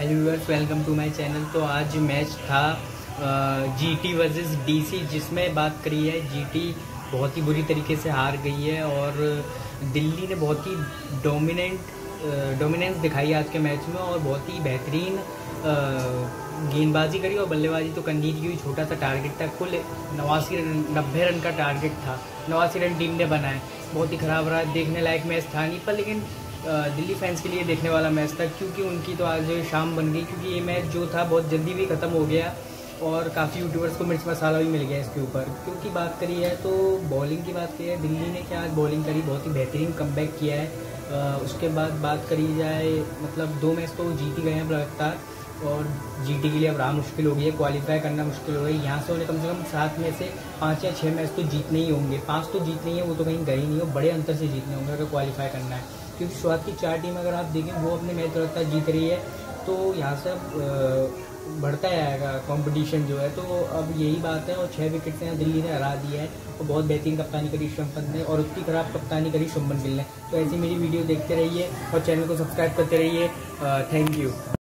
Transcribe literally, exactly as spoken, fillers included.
Hello viewers, welcome to my channel. तो आज match था जीटी वर्सेस डीसी, जिसमें बात करी है जीटी बहुत ही बुरी तरीके से हार गई है और दिल्ली ने बहुत ही डोमिनेंट डोमिनेंस दिखाई आज के मैच में और बहुत ही बेहतरीन गेंदबाजी करी और बल्लेबाजी तो करनी थी, छोटा सा टारगेट था। कुल नवासी रन नब्बे रन का टारगेट था, नवासी रन टीम ने बनाए। बहुत ही ख़राब रहा, देखने लायक मैच था नहीं, पर लेकिन दिल्ली फैंस के लिए देखने वाला मैच था क्योंकि उनकी तो आज शाम बन गई, क्योंकि ये मैच जो था बहुत जल्दी भी ख़त्म हो गया और काफ़ी यूट्यूबर्स को मिर्च मसाला भी मिल गया इसके ऊपर। क्योंकि बात करी है तो बॉलिंग की बात की है, दिल्ली ने क्या आज बॉलिंग करी, बहुत ही बेहतरीन कमबैक किया है। आ, उसके बाद बात करी जाए, मतलब दो मैच तो जीत ही गए हैं लगातार और जीटी के लिए अब राह मुश्किल हो गई है, क्वालिफाई करना मुश्किल हो गई। यहाँ से उन्हें कम से कम सात में से पाँच या छः मैच तो जीतने ही होंगे। पाँच तो जीतने ही है, वो तो कहीं गए ही नहीं हो, बड़े अंतर से जीतने होंगे अगर क्वालिफाई करना है। क्योंकि शुरुआत की चार टीम अगर आप देखें वो अपने मैच लगातार जीत रही है, तो यहाँ से बढ़ता जाएगा कंपटीशन जो है। तो अब यही बात है और छः विकेट से दिल्ली ने हरा दिया है और बहुत बेहतरीन कप्तानी करी ऋषभ पंत ने और उतनी खराब कप्तानी करी शुभमन गिल ने। तो ऐसी मेरी वीडियो देखते रहिए और चैनल को सब्सक्राइब करते रहिए। Thank you.